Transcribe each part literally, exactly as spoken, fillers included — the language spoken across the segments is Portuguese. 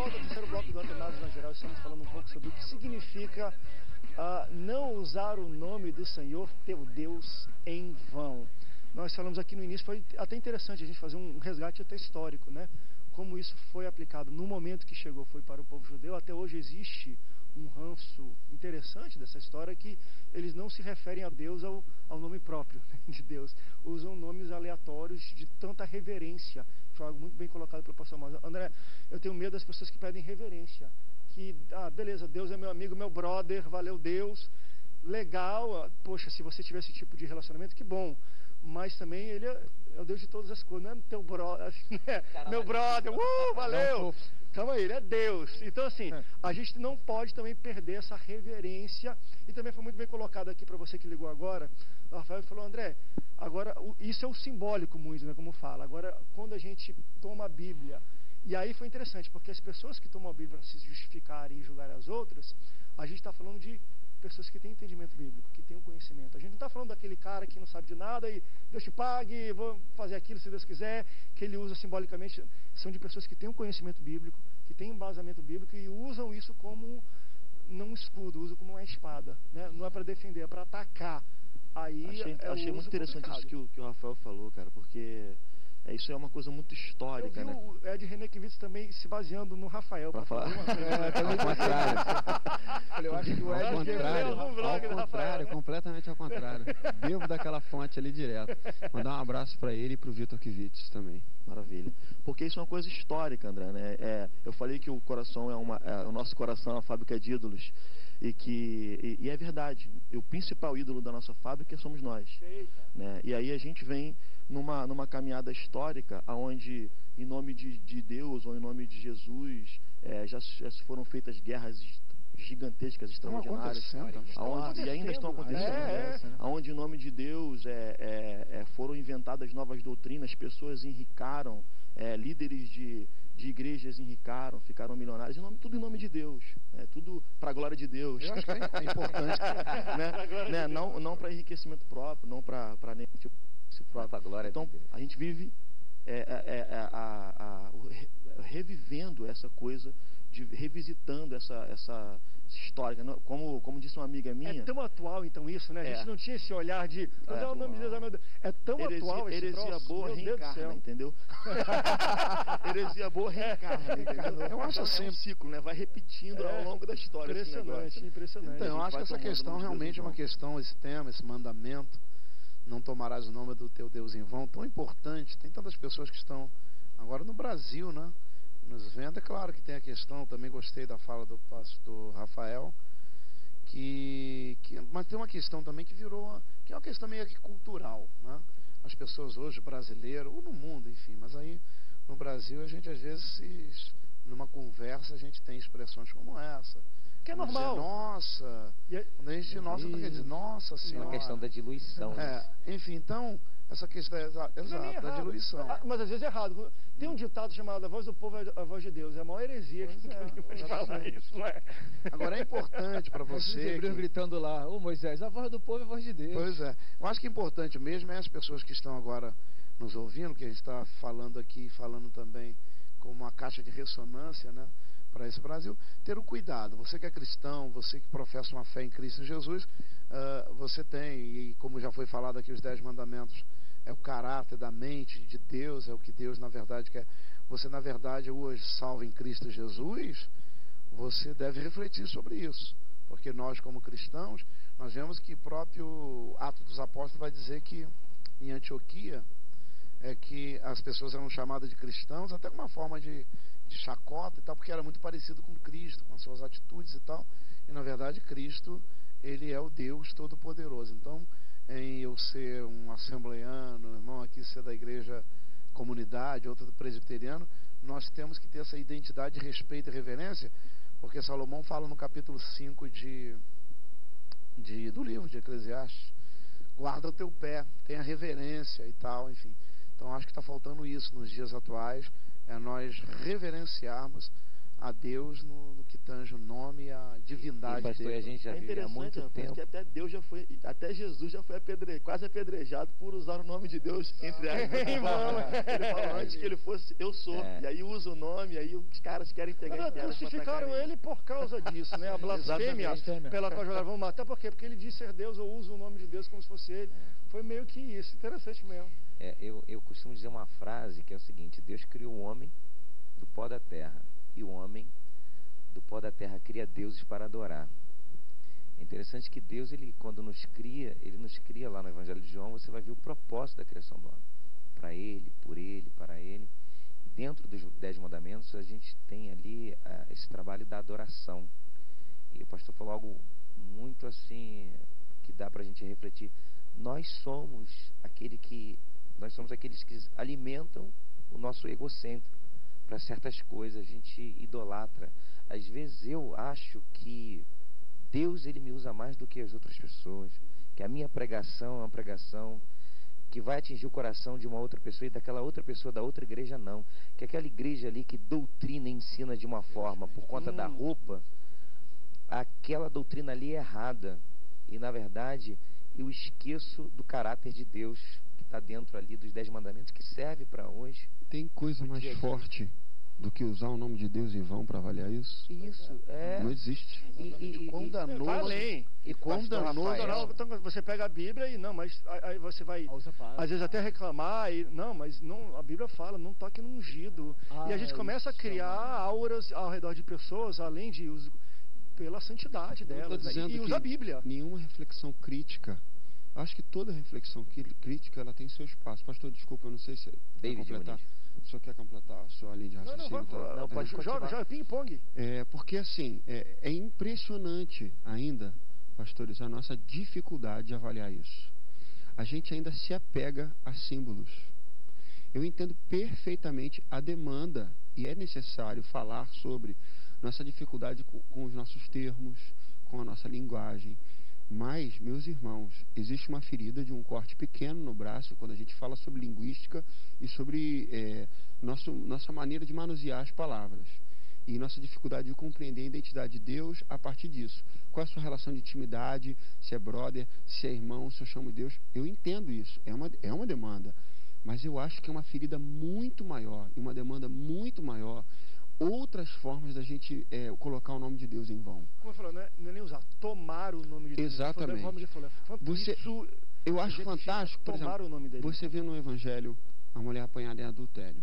volta ao terceiro bloco do Antenados na Geral. Estamos falando um pouco sobre o que significa uh, não usar o nome do Senhor, teu Deus, em vão. Nós falamos aqui no início, foi até interessante a gente fazer um resgate até histórico, né? Como isso foi aplicado no momento que chegou, foi para o povo judeu. Até hoje existe um ranço interessante dessa história, que eles não se referem a Deus ao, ao nome próprio de Deus. Usam nomes aleatórios de tanta reverência. Foi algo muito bem colocado pelo pastor Márcio. André, eu tenho medo das pessoas que pedem reverência. Que, ah, beleza, Deus é meu amigo, meu brother, valeu Deus, legal, poxa, se você tiver esse tipo de relacionamento, que bom. Mas também ele é, é o Deus de todas as coisas, não é teu brother, né? Meu brother, uh, valeu! Calma aí, ele é Deus. Então, assim, a gente não pode também perder essa reverência. E também foi muito bem colocado aqui para você que ligou agora. O Rafael falou, André, agora, isso é o simbólico muito, né, como fala. Agora, quando a gente toma a Bíblia, e aí foi interessante, porque as pessoas que tomam a Bíblia para se justificarem e julgar as outras, a gente está falando de pessoas que têm entendimento bíblico, que têm um conhecimento. A gente não está falando daquele cara que não sabe de nada e Deus te pague, vou fazer aquilo se Deus quiser, que ele usa simbolicamente. São de pessoas que têm um conhecimento bíblico, que têm embasamento bíblico e usam isso como, não um escudo, usam como uma espada, né? Não é para defender, é para atacar. Aí achei é achei muito interessante complicado. isso que o, que o Rafael falou, cara, porque é, isso é uma coisa muito histórica, eu vi, né? O Ed Renekiewicz também se baseando no Rafael para falar uma coisa. É, também ao contrário. Eu acho que o Ed ao contrário, ao contrário, completamente ao contrário. Bebo daquela fonte ali direto. Mandar um abraço para ele e para o Vitor Kivitz também. Maravilha. Porque isso é uma coisa histórica, André, né? É, eu falei que o coração é uma, é, o nosso coração é uma fábrica de ídolos. E que e, e é verdade. O principal ídolo da nossa fábrica somos nós. Né? E aí a gente vem numa, numa caminhada histórica, onde em nome de, de Deus ou em nome de Jesus é, já, já foram feitas guerras gigantescas, extraordinárias, aonde, e ainda estão acontecendo, é, é. Onde em nome de Deus é, é, é, foram inventadas novas doutrinas, pessoas enricaram, é, líderes de, de igrejas enricaram, ficaram milionários, em nome, tudo em nome de Deus, é, tudo para a glória de Deus. Eu acho que é importante, né? né? Não, não para enriquecimento próprio, não para nem tipo próprio. Glória então de Deus. A gente vive é, é, é, a, a, a, revivendo essa coisa, de, revisitando essa, essa história, como, como disse uma amiga minha. É tão atual então isso, né? A gente é. não tinha esse olhar de não é, o nome de Deus, meu Deus. É tão heresia, atual esse heresia troço, boa reencarna, entendeu? Heresia boa reencarna, entendeu? Eu acho assim, é um ciclo, né? Vai repetindo é, ao longo da história. Impressionante, esse negócio, impressionante. Então, eu acho que essa questão realmente é uma questão, esse tema, esse mandamento, não tomarás o nome do teu Deus em vão, tão importante. Tem tantas pessoas que estão agora no Brasil, né? Nos vendo. É claro que tem a questão, também gostei da fala do pastor Rafael, que, que mas tem uma questão também que virou, que é uma questão meio que cultural, né? As pessoas hoje, brasileiras, ou no mundo, enfim, mas aí no Brasil a gente às vezes, numa conversa, a gente tem expressões como essa. Que é normal. Dizer, nossa, quando a gente diz nossa, não quer dizer nossa senhora. É uma questão da diluição. É, enfim, então, essa questão é exata, é da diluição. Mas às vezes é errado. Tem um ditado chamado a voz do povo é a voz de Deus. É a maior heresia pois que é, alguém pode falar isso, não é? Agora é importante para você. Que... gritando lá, ô Moisés, a voz do povo é a voz de Deus. Pois é. Eu acho que é importante mesmo é as pessoas que estão agora nos ouvindo, que a gente está falando aqui, falando também como uma caixa de ressonância, né? Para esse Brasil, ter o cuidado. Você que é cristão, você que professa uma fé em Cristo Jesus, uh, você tem, e como já foi falado aqui, os dez mandamentos, é o caráter da mente de Deus, é o que Deus na verdade quer. Você na verdade hoje, salvo em Cristo Jesus, você deve refletir sobre isso, porque nós como cristãos, nós vemos que o próprio Atos dos Apóstolos vai dizer que em Antioquia, é que as pessoas eram chamadas de cristãos, até com uma forma de de chacota e tal, porque era muito parecido com Cristo, com as suas atitudes e tal, e na verdade Cristo, ele é o Deus Todo-Poderoso. Então, em eu ser um assembleiano, irmão aqui ser da igreja comunidade, outro do presbiteriano, nós temos que ter essa identidade de respeito e reverência, porque Salomão fala no capítulo cinco de, de, do livro de Eclesiastes, guarda o teu pé, tenha reverência e tal, enfim. Então acho que está faltando isso nos dias atuais, é nós reverenciarmos a Deus no, no que tange o nome e a divindade E, pastor, dele. a gente já É vive há interessante, muito rapaz, tempo. que até Deus já foi, até Jesus já foi apedre, quase apedrejado por usar o nome de Deus entre aspas. Ele falou antes que ele fosse, eu sou, É. e aí usa o nome, aí os caras querem pegar Não, em pedra pra crucificaram atacar ele por causa disso, né? A blasfêmia Exatamente. pela qual jogaram, vamos matar, por quê? Porque ele diz ser Deus ou usa o nome de Deus como se fosse ele. Foi meio que isso, interessante mesmo. É, eu, eu costumo dizer uma frase que é o seguinte: Deus criou o homem do pó da terra, e o homem do pó da terra cria deuses para adorar. É interessante que Deus, ele, quando nos cria, ele nos cria lá no Evangelho de João, você vai ver o propósito da criação do homem. Para ele, por ele, para ele. E dentro dos Dez Mandamentos, a gente tem ali uh, esse trabalho da adoração. E o pastor falou algo muito assim, que dá para a gente refletir. Nós somos aquele que, nós somos aqueles que alimentam o nosso egocêntrico para certas coisas, a gente idolatra. Às vezes eu acho que Deus, ele me usa mais do que as outras pessoas, que a minha pregação é uma pregação que vai atingir o coração de uma outra pessoa e daquela outra pessoa da outra igreja não, que aquela igreja ali que doutrina e ensina de uma forma por conta da roupa, aquela doutrina ali é errada, e na verdade eu esqueço do caráter de Deus que está dentro ali dos Dez Mandamentos, que serve para hoje. Tem coisa mais forte do que usar o nome de Deus em vão para avaliar isso? Isso, é. Não existe. E, e, E quão e- danoso, Vai além. e quão Pastor danoso, Rafael. Não, então você pega a Bíblia e não, mas aí você vai Usa para. às vezes até reclamar e não, mas não, a Bíblia fala, não toque no ungido. Ah, e a gente começa a isso, criar mano. auras ao redor de pessoas, além de us- pela santidade Não tô delas, né? dizendo E usa a que Bíblia. nenhuma reflexão crítica. Acho que toda reflexão cri- crítica ela tem seu espaço. Pastor, desculpa, eu não sei se quer David completar. Muniz. O senhor quer completar a sua linha de Não, não, raciocínio? vai, Tá- não, tá- pode joga, continuar. joga ping-pong. É, porque assim, é, é impressionante ainda, pastores, a nossa dificuldade de avaliar isso. A gente ainda se apega a símbolos. Eu entendo perfeitamente a demanda, e é necessário falar sobre nossa dificuldade com, com os nossos termos, com a nossa linguagem. Mas, meus irmãos, existe uma ferida de um corte pequeno no braço quando a gente fala sobre linguística e sobre é, nosso, nossa maneira de manusear as palavras. E nossa dificuldade de compreender a identidade de Deus a partir disso. Qual é a sua relação de intimidade, se é brother, se é irmão, se eu chamo Deus. Eu entendo isso, é uma, é uma demanda. Mas eu acho que é uma ferida muito maior, e uma demanda muito maior, outras formas da gente é, colocar o nome de Deus em vão. Como eu falei, não é, não é nem usar, tomar o nome de Deus. Exatamente. Foi da forma que ele falou, é fant- Você- Isso Eu acho exemplifica fantástico, por tomar exemplo, o nome dele. você vê no Evangelho a mulher apanhada em adultério.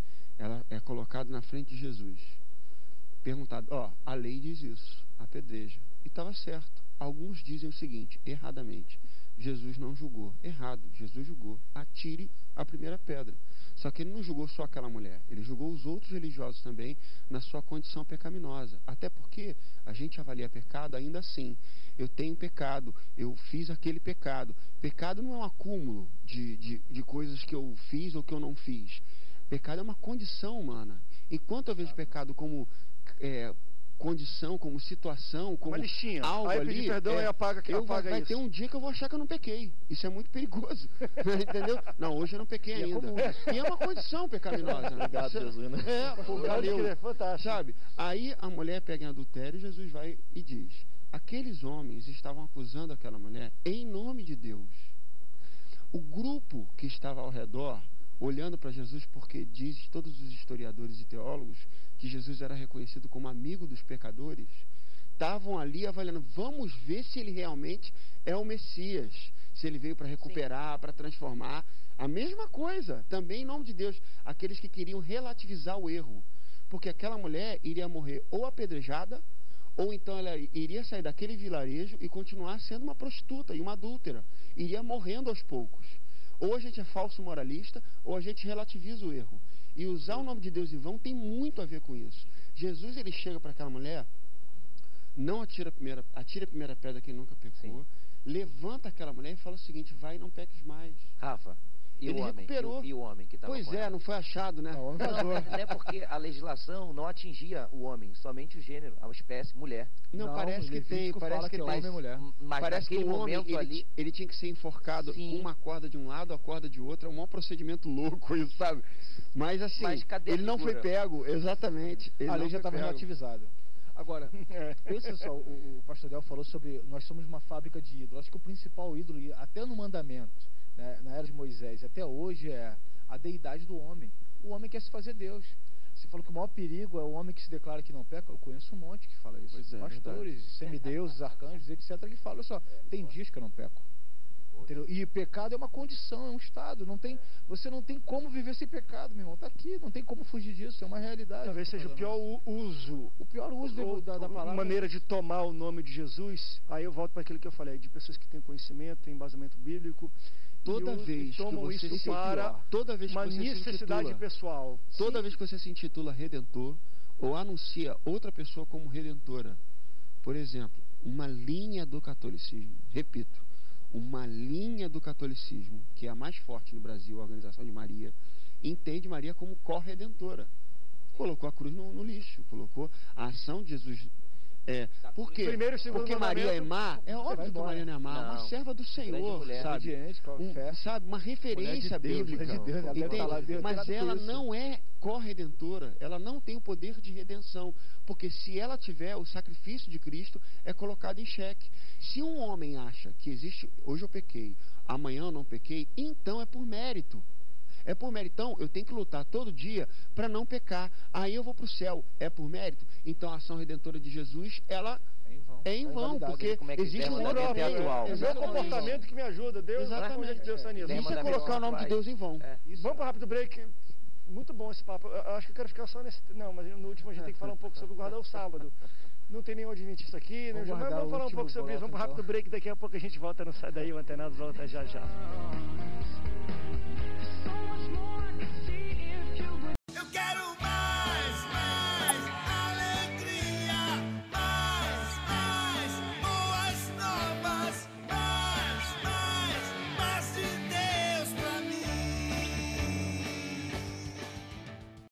Ela é colocada na frente de Jesus. Perguntado, ó, a lei diz isso, apedreja. E estava certo. Alguns dizem o seguinte, erradamente. Jesus não julgou. Errado, Jesus julgou. Atire a primeira pedra. Só que ele não julgou só aquela mulher. Ele julgou os outros religiosos também na sua condição pecaminosa. Até porque a gente avalia pecado ainda assim. Eu tenho pecado, eu fiz aquele pecado. Pecado não é um acúmulo de, de, de coisas que eu fiz ou que eu não fiz. Pecado é uma condição humana. Enquanto eu vejo pecado como é, condição, como situação, como Uma listinha. algo Aí eu ali, pedi perdão é, e apaga, eu vai, apaga vai isso. ter um dia que eu vou achar que eu não pequei. Isso é muito perigoso. Entendeu? Não, hoje eu não pequei E é ainda. comum. E é uma condição pecaminosa. Obrigado, Você- Jesus, né? É, pô, Pode valeu. crer, fantástico. Sabe? Aí a mulher pega em adultério e Jesus vai e diz: aqueles homens estavam acusando aquela mulher em nome de Deus. O grupo que estava ao redor, olhando para Jesus, porque diz todos os historiadores e teólogos que Jesus era reconhecido como amigo dos pecadores, estavam ali avaliando, vamos ver se ele realmente é o Messias, se ele veio para recuperar, para transformar. A mesma coisa, também em nome de Deus, aqueles que queriam relativizar o erro, porque aquela mulher iria morrer ou apedrejada, ou então ela iria sair daquele vilarejo e continuar sendo uma prostituta e uma adúltera, iria morrendo aos poucos. Ou a gente é falso moralista, ou a gente relativiza o erro. E usar o nome de Deus em vão tem muito a ver com isso. Jesus, ele chega para aquela mulher, não atira a primeira, atira a primeira pedra que nunca pecou, Sim. levanta aquela mulher e fala o seguinte, vai e não peques mais. Rafa, E ele o homem? recuperou. E, o- e o homem que estava Pois com é, ela? não foi achado, né? Não, o homem Não, vazou. não é porque a legislação não atingia o homem, somente o gênero, a espécie, mulher. Não, Não, parece que Levítico tem, parece fala que que é tem. homem e mulher. Mas Parece que naquele o homem, momento ele, ali... ti- ele tinha que ser enforcado Sim. com uma corda de um lado, a corda de outro. É um maior procedimento louco isso, sabe? Mas assim, Mas cadê a ele não foi figura? pego, exatamente. Ele A lei não já foi estava pego. relativizada. Agora, pensa só, o, o pastor Del falou sobre nós somos uma fábrica de ídolos. Acho que o principal ídolo, e até no mandamento, né, na era de Moisés, até hoje, é a deidade do homem. O homem quer se fazer Deus. Você falou que o maior perigo é o homem que se declara que não peca. Eu conheço um monte que fala isso. Pois é, Pastores, semideuses, arcanjos, etcétera, que falam, olha só, tem dias que eu não peco. Entendeu? E pecado é uma condição, é um estado. Não tem, você não tem como viver sem pecado, meu irmão. Está aqui, não tem como fugir disso, é uma realidade. Talvez seja o pior u- uso, O pior uso ou, da, da ou palavra. maneira de tomar o nome de Jesus. Aí eu volto para aquilo que eu falei, de pessoas que têm conhecimento, têm embasamento bíblico. Toda e o- vez e que tomam você isso se para intitula- toda vez que uma você se necessidade intitula- pessoal. Toda vez que você se intitula redentor ou anuncia outra pessoa como redentora, por exemplo, uma linha do catolicismo, repito, uma linha do catolicismo, que é a mais forte no Brasil, a Organização de Maria, entende Maria como corredentora. Colocou a cruz no, no lixo, colocou a ação de Jesus. É, por quê? Primeiro e segundo Porque Maria é mandamento, má? É vai óbvio que embora. Maria não é má, Não. uma serva do Grande Senhor, mulher. sabe? Obediente, com Um- fé. sabe, uma referência Mulher de Deus, bíblica. mulher de Deus, ela deve entende? estar lá, Deus tem Mas nada com ela isso. não é corredentora, ela não tem o poder de redenção, porque se ela tiver, o sacrifício de Cristo é colocado em xeque. Se um homem acha que existe, hoje eu pequei, amanhã eu não pequei, então é por mérito. É por mérito. Então, eu tenho que lutar todo dia para não pecar. Aí eu vou para o céu. É por mérito? Então, a ação redentora de Jesus, ela É em vão. é em Tá vão, invalidado. porque Como é que existe tem um mandamento outro é meio. atual. É o meu Exatamente. comportamento que me ajuda. Deus, Exatamente. onde é que Deus está nisso? Tem Isso é mandamento colocar o nome de atuais. Deus em vão. É. Isso. Vamos para rápido break. Muito bom esse papo. Eu eu acho que eu quero ficar só nesse. Não, mas no último a gente tem que falar um pouco sobre guardar o sábado. Não tem nenhum adventista aqui, né? Vamos Mas guardar vamos o falar um último pouco sobre isso. Vamos para bloco, rápido então. break. Daqui a pouco a gente volta. Não sai daí, o Antenados volta já já.